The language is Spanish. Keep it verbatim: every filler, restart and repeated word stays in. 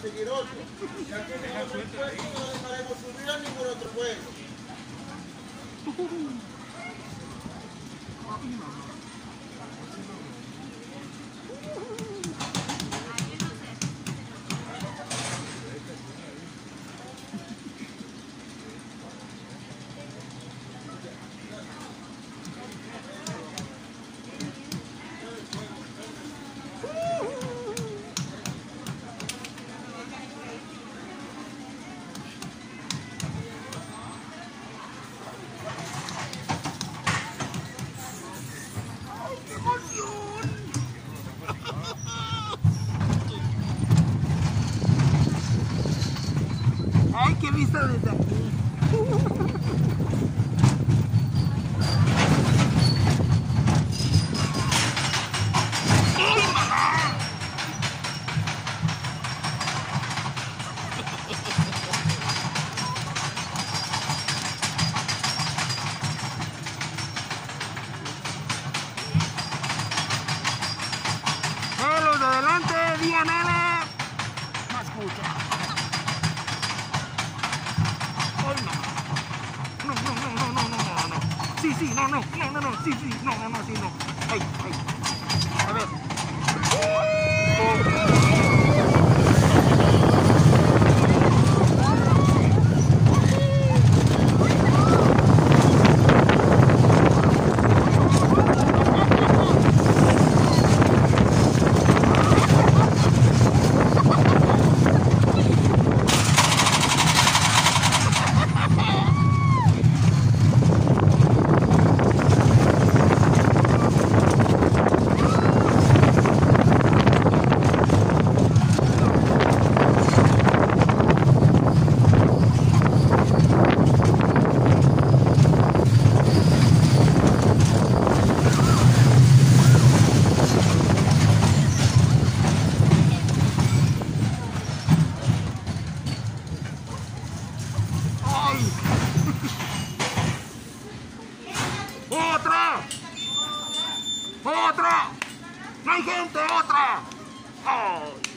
conseguir otro. Ya que no otro puesto, no dejaremos subir a ningún otro juego. ¡Ay, qué vista desde aquí! ¡Eh, los de adelante! ¡Díganle! ¡No escucha! No, no, no, no, no, no, no, no. Sí, sí, no, no, no, no, no, sí, sí, no, no, no, sí, no. Ay, ay. A ver. ¡Otra! ¡Otra! ¡No hay gente! ¡Otra! ¡Oh!